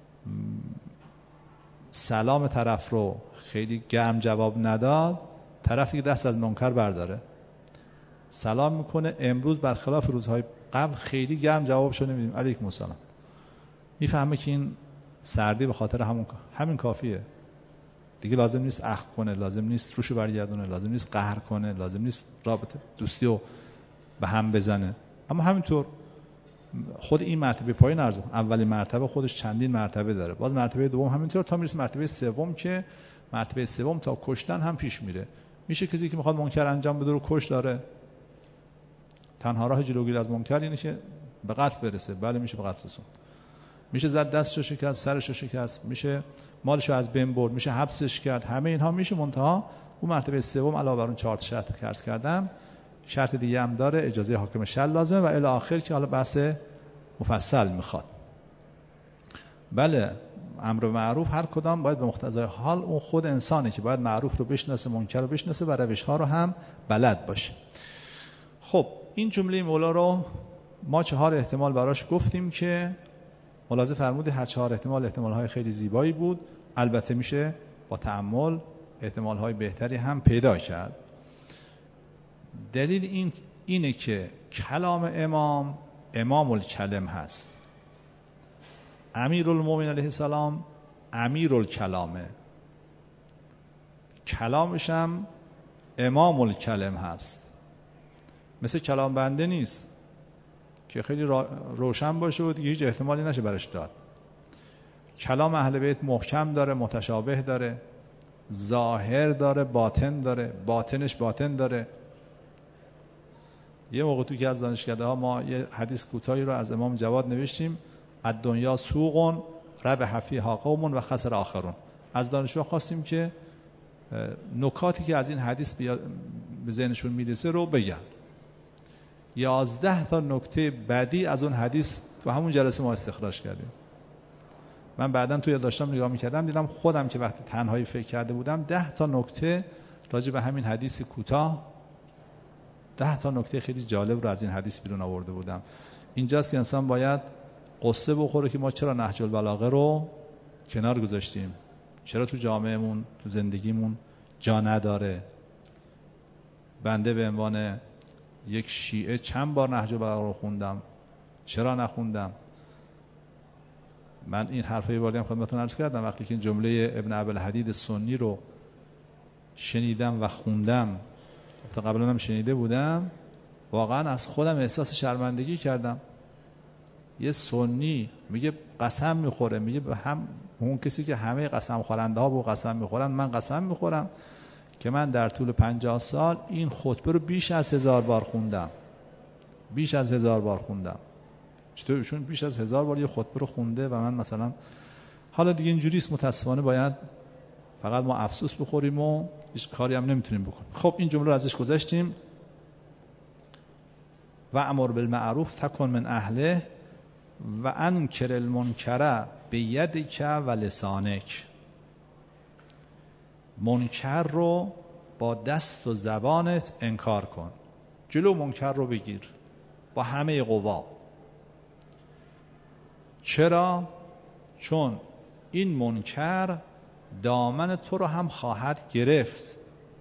A: سلام طرف رو خیلی گرم جواب نداد، طرفی که دست از منکر برداره، سلام میکنه، امروز برخلاف روزهای قبل خیلی گرم جوابشو نمیدیم، علیکم السلام، میفهمه که این سردی به خاطر همین کافیه دیگه. لازم نیست اخم کنه، لازم نیست روشو برگردونه، لازم نیست قهر کنه، لازم نیست رابطه دوستی رو به هم بزنه. اما همینطور خود این مرتبه پایین ارزو، اولین مرتبه خودش چندین مرتبه داره، باز مرتبه دوم همینطور تا میرسه مرتبه سوم که مرتبه سوم تا کشتن هم پیش میره. میشه کسی که میخواد منکر انجام بده رو کش داره. تنها راه جلوگیری از منکر اینه که به قتل برسه. بله میشه به قتل رسون، میشه زد دستشو شکست، سرشو شکست، میشه مالشو از بین برد، میشه حبسش کرد. همه اینها میشه. منتها اون مرتبه سوم علاوه بر اون 4 شرط که عرض کردم، شرط دیگه هم داره، اجازه حاکم شرع لازمه و الی آخر که حالا بحث مفصل میخواد. بله امر معروف هر کدام باید به مقتضای حال اون خود انسانه که باید معروف رو بشناسه، منکر رو بشناسه و روش ها رو هم بلد باشه. خب این جمله مولا رو ما 4 احتمال براش گفتیم که ملاحظه فرمودید هر 4 احتمال های خیلی زیبایی بود. البته میشه با تأمل احتمال های بهتری هم پیدا کرد. دلیل اینه که کلام امام الکلم هست. امیرالمومنین علیه السلام امیرالکلامه، کلامش هم امام الکلم هست. مثل کلام بنده نیست که خیلی روشن باشه و دیگه هیچ احتمالی نشه برش داد. کلام اهل بیت محکم داره، متشابه داره، ظاهر داره، باطن داره، باطنش باطن داره. یه موقع تو که از دانشکده ها ما یه حدیث کوتاهی رو از امام جواد نوشتیم، الدنیا سوق ربح فیها قوم و خسر آخرون. از دانشجوها خواستیم که نکاتی که از این حدیث به ذهنشون میرسه رو بگن. 11 تا نکته بعدی از اون حدیث تو همون جلسه ما استخراج کردیم. من بعداً تو یادداشتام نگاه می‌کردم، دیدم خودم که وقتی تنهایی فکر کرده بودم 10 تا نکته راجع به همین حدیث کوتاه، 10 تا نکته خیلی جالب رو از این حدیث بیرون آورده بودم. اینجاست که انسان باید قصه بخوره که ما چرا نهج البلاغه رو کنار گذاشتیم. چرا تو جامعهمون، تو زندگیمون جا نداره؟ بنده به عنوان یک شیعه چند بار نهج البلاغه رو خوندم، چرا نخوندم؟ من این حرفه باری هم خدمتتون عرض کردم، وقتی که این جمله ابن ابوالحدید سنی رو شنیدم و خوندم، تا قبلا هم شنیده بودم، واقعا از خودم احساس شرمندگی کردم. یه سنی میگه قسم میخوره، میگه به هم اون کسی که همه قسم خورنده ها با قسم میخورن، من قسم میخورم که من در طول 50 سال این خطبه رو بیش از 1000 بار خوندم. بیش از 1000 بار خوندم. چطور ایشون بیش از 1000 بار یه خطبه رو خونده و من مثلا حالا دیگه اینجوریست، متاسفانه باید فقط ما افسوس بخوریم و هیچ کاری هم نمیتونیم بکنیم. خب این جمله رو ازش گذشتیم. و امر بالمعروف تکن من اهله و انکر المنکر بیدک و لسانک. منکر رو با دست و زبانت انکار کن، جلو منکر رو بگیر با همه قوا. چرا؟ چون این منکر دامن تو رو هم خواهد گرفت.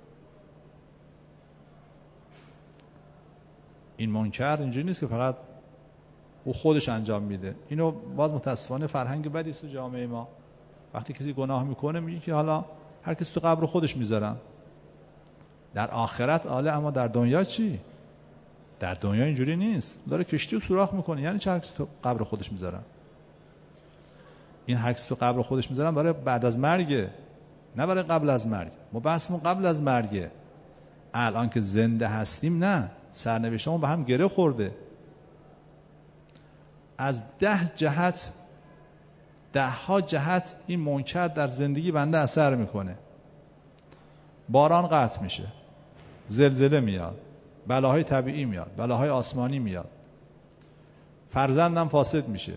A: این منکر اینجوری نیست که فقط او خودش انجام میده. اینو باز متاسفانه فرهنگ بدی تو جامعه ما، وقتی کسی گناه میکنه میگه که حالا هر کسی تو قبر خودش میذارن. در آخرت آله، اما در دنیا چی؟ در دنیا اینجوری نیست. داره کشتی رو سوراخ میکنه، یعنی چه هر کسی تو قبر خودش میذارن؟ این هر کسی تو قبر خودش میذارن برای بعد از مرگه، نه برای قبل از مرگ. ما بحثمون قبل از مرگه. الان که زنده هستیم نه، سرنوشتمون به هم گره خورده. از 10 جهت، 10 جهت این منکر در زندگی بنده اثر میکنه. باران قطع میشه، زلزله میاد، بلاهای طبیعی میاد، بلاهای آسمانی میاد، فرزندم فاسد میشه،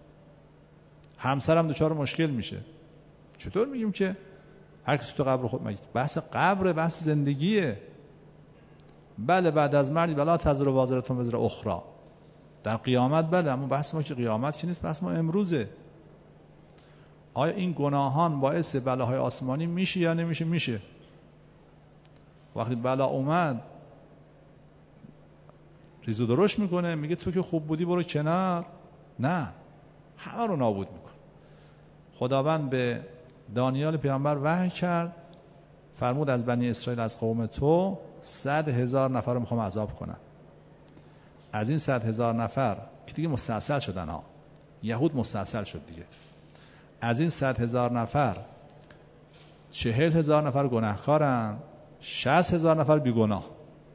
A: همسرم دچار مشکل میشه. چطور میگیم که هر کسی تو قبر خود؟ بحث قبر، بحث زندگیه. بله بعد از مرگ بلا تزر وازرتون وزر اخرى، در قیامت بله، اما بحث ما که قیامت که نیست، بحث ما امروزه. آیا این گناهان باعث بلاهای آسمانی میشه یا نمیشه؟ میشه. وقتی بلا اومد ریز و درشت میکنه، میگه تو که خوب بودی برو کنار؟ نه، همه رو نابود میکنه. خداوند به دانیال پیامبر وحی کرد، فرمود از بنی اسرائیل، از قوم تو 100,000 نفر رو میخوام عذاب کنم. از این 100,000 نفر که دیگه مستعصل شدن ها، یهود مستعصل شد دیگه، از این 100,000 نفر 40,000 نفر گناهکارن، 60,000 نفر بیگناه.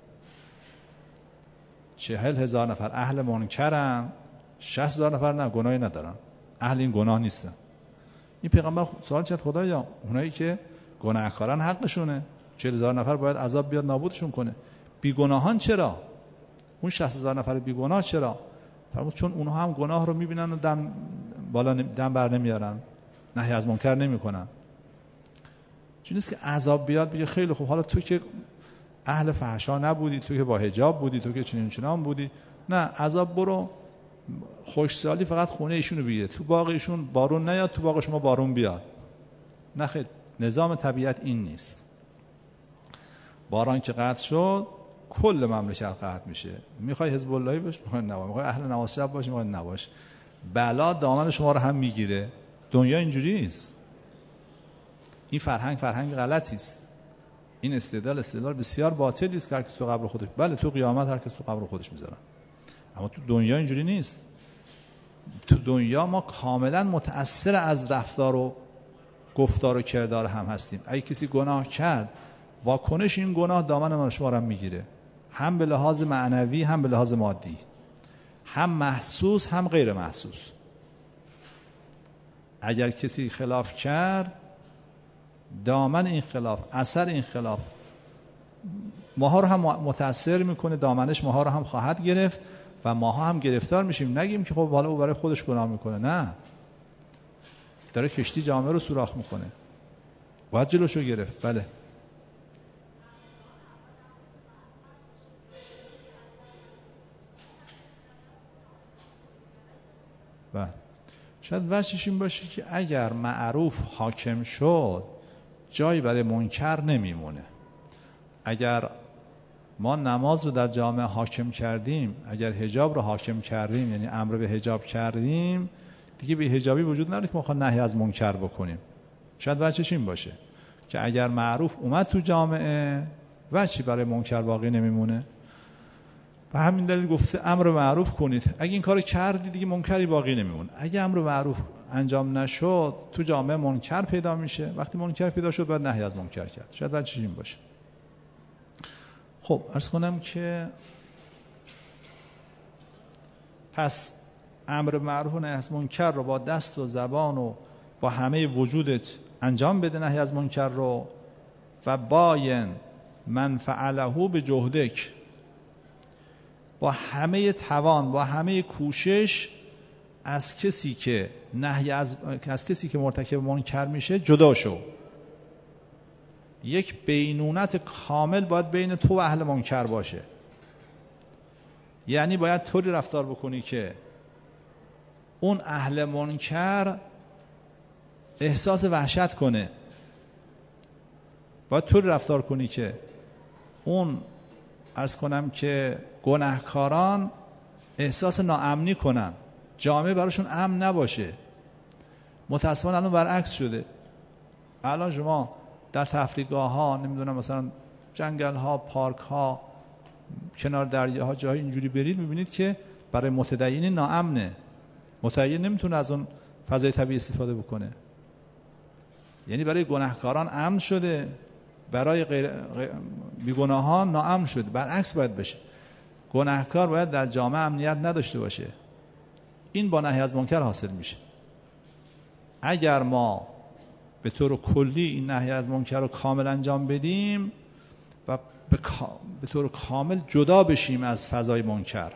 A: 40,000 نفر اهل منکرن، 60,000 نفر نه، گناهی ندارن، اهل این گناه نیستن. این پیغمبر سوال کرد خدایا اونایی که گناهکارن حقشونه، 40,000 نفر باید عذاب بیاد نابودشون کنه، بیگناهان چرا؟ اون 60,000 نفر بیگناه چرا؟ فرمود چون اونها هم گناه رو میبینن و دم بر نمیارن، نهی از منکر نمیکنن. چون نیست که عذاب بیاد بگه خیلی خوب، حالا تو که اهل فحشا نبودی، تو که با حجاب بودی، تو که چنین چنان بودی، نه عذاب برو، خوشسالی فقط خونه ایشونو بگیره، تو باغ ایشون بارون نیاد، تو باغ شما بارون بیاد. نه خیر، نظام طبیعت این نیست. باران که قطع شد کل مملکت قطع میشه. میخوای حزب اللهی باش، میخوای نباش، میخوای اهل نماز شب باش، میخوای نباش، بلا دامن شما رو هم میگیره. دنیا اینجوری نیست. این فرهنگ غلطی است. این استدلال بسیار باطلی است که هر کسی تو قبر خودش، بله تو قیامت هر کسی تو قبر خودش میذارن، اما تو دنیا اینجوری نیست. تو دنیا ما کاملا متأثر از رفتار و گفتار و کردار هم هستیم. اگه کسی گناه کرد، واکنش این گناه دامن ما شما رو میگیره، هم به لحاظ معنوی هم به لحاظ مادی، هم محسوس هم غیر محسوس. اگر کسی خلاف کرد، دامن این خلاف، اثر این خلاف ماها رو هم متأثر میکنه، دامنش ماها رو هم خواهد گرفت و ماها هم گرفتار میشیم. نگیم که خب حالا او برای خودش گناه میکنه، نه، داره کشتی جامعه رو سوراخ میکنه، باید جلوشو گرفت. بله شاید وجهش این باشه که اگر معروف حاکم شد جایی برای منکر نمیمونه. اگر ما نماز رو در جامعه حاکم کردیم، اگر حجاب رو حاکم کردیم، یعنی امر به حجاب کردیم، دیگه به حجابی وجود نداره که ما خواهیم نهی از منکر بکنیم. شاید وجهش این باشه که اگر معروف اومد تو جامعه وجهی برای منکر باقی نمیمونه. و همین دلیل گفته امر معروف کنید. اگه این کارو کردی دیگه منکری باقی نمیمونه. اگه امر معروف انجام نشد تو جامعه منکر پیدا میشه. وقتی منکر پیدا شد باید نهی از منکر کرد. شاید وجهش این باشه. خب عرض کنم که پس امر معروف و نهی از منکر رو با دست و زبان و با همه وجودت انجام بده، نهی از منکر رو. و باین من فعله به جهدک، با همه توان، با همه کوشش از کسی که کسی که مرتکب منکر میشه جدا شو. یک بینونت کامل باید بین تو و اهل منکر باشه. یعنی باید طوری رفتار بکنی که اون اهل منکر احساس وحشت کنه. باید طوری رفتار کنی که اون عرض کنم که گناهکاران احساس ناامنی کنن، جامعه براشون امن نباشه. متاسفانه الان برعکس شده. الان شما در تفریحگاه ها، نمیدونم مثلا جنگل ها، پارک ها، کنار دریاها، جای اینجوری برید میبینید که برای متدینین ناامنه. متدین نمیتونه از اون فضای طبیعی استفاده بکنه. یعنی برای گناهکاران امن شده، برای بیگناهان ناامن شده. برعکس باید بشه. گناهکار باید در جامعه امنیت نداشته باشه. این با نهی از منکر حاصل میشه. اگر ما به طور کلی این نهی از منکر رو کامل انجام بدیم و به طور کامل جدا بشیم از فضای منکر،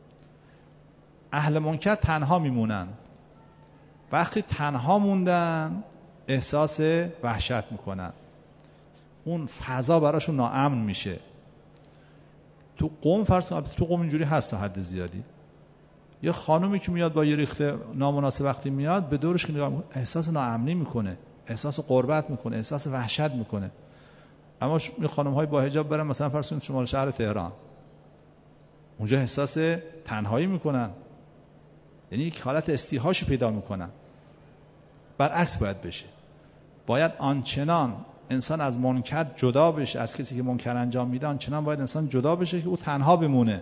A: اهل منکر تنها میمونن. وقتی تنها موندن احساس وحشت میکنن، اون فضا براشون ناامن میشه. تو قوم فرض کن، تو قوم اینجوری هست تا حد زیادی. یه خانومی که میاد با یه ریخته نامناسب وقتی میاد به دورش که نگاه میکنه احساس ناامنی میکنه، احساس غربت میکنه، احساس وحشت میکنه. اما این خانم‌های با حجاب برن مثلا فرض کن شمال شهر تهران، اونجا احساس تنهایی میکنن، یعنی یک حالت استیحاش پیدا میکنن. برعکس باید بشه. باید آنچنان انسان از منکر جدا بشه، از کسی که منکر انجام میده آنچنان باید انسان جدا بشه که او تنها بمونه.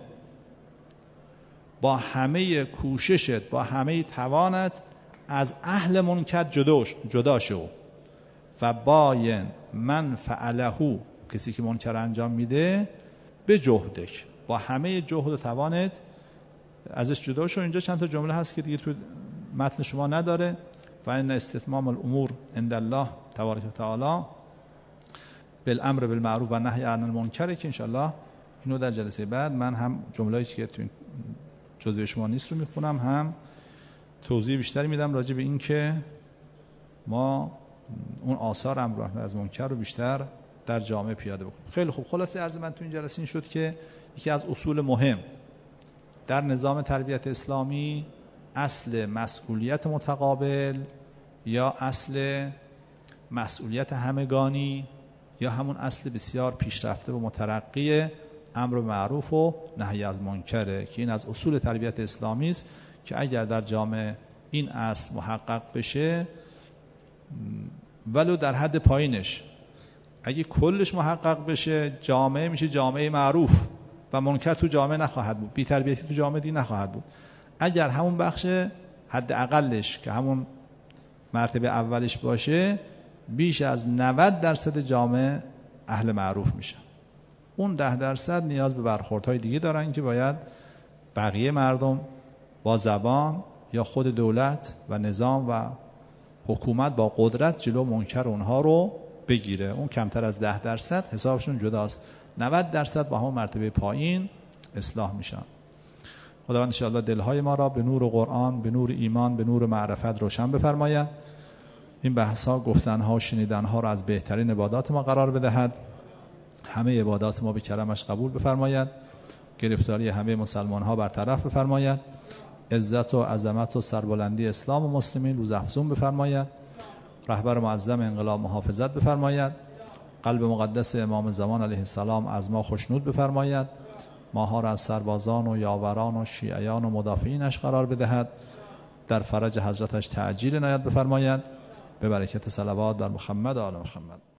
A: با همه کوششت، با همه توانت از اهل منکر جدا شو. و باین من فعله، کسی که منکر انجام میده، به جهدک، با همه جهد و توانت ازش جدا شو. اینجا چند تا جمله هست که دیگه تو متن شما نداره. و ان استتمام الامور عند الله تبارک و تعالی بالامر بالمعروف و نهی عن المنکر، که انشالله اینو در جلسه بعد من هم جمله‌ای که تو جزوه شما نیست رو میخونم، هم توضیح بیشتری میدم راجع به این که ما اون آثار امر از منکر رو بیشتر در جامعه پیاده بکنیم. خیلی خوب. خلاصه عرض من تو این جلسه این شد که یکی از اصول مهم در نظام تربیت اسلامی اصل مسئولیت متقابل یا اصل مسئولیت همگانی یا همون اصل بسیار پیشرفته و مترقی امر معروف و نهی از منکره، که این از اصول تربیت اسلامی است که اگر در جامعه این اصل محقق بشه، ولو در حد پایینش، اگه کلش محقق بشه، جامعه میشه جامعه معروف و منکر تو جامعه نخواهد بود، بی تربیتی تو جامعه دی نخواهد بود. اگر همون بخش حد اقلش که همون مرتبه اولش باشه، بیش از 90% جامعه اهل معروف میشه. اون 10% نیاز به برخوردهای دیگه دارن که باید بقیه مردم با زبان یا خود دولت و نظام و حکومت با قدرت جلو منکر اونها رو بگیره. اون کمتر از 10% حسابشون جداست. 90% با همون مرتبه پایین اصلاح میشن. خداوند انشاءالله دلهای ما را به نور قرآن، به نور ایمان، به نور معرفت روشن بفرماید. این بحث‌ها، گفتن‌ها و شنیدن‌ها را از بهترین عبادات ما قرار بدهد. همه عبادات ما به کرمش قبول بفرماید. گرفتاری همه مسلمان‌ها برطرف بفرماید. عزت و عظمت و سربلندی اسلام و مسلمین روز افزون بفرماید. رهبر معظم انقلاب محافظت بفرماید. قلب مقدس امام زمان علیه السلام از ما خوشنود بفرماید. ماها را از سربازان و یاوران و شیعیان و مدافعینش قرار بدهد. در فرج حضرتش تعجیل عنایت بفرماید. به برکت صلوات بر محمد و آل محمد.